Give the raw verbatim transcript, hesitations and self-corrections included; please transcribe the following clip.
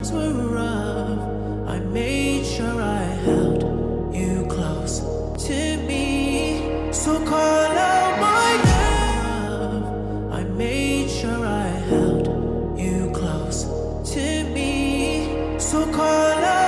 were rough, I made sure I held you close to me. So call out my name. I made sure I held you close to me. So call out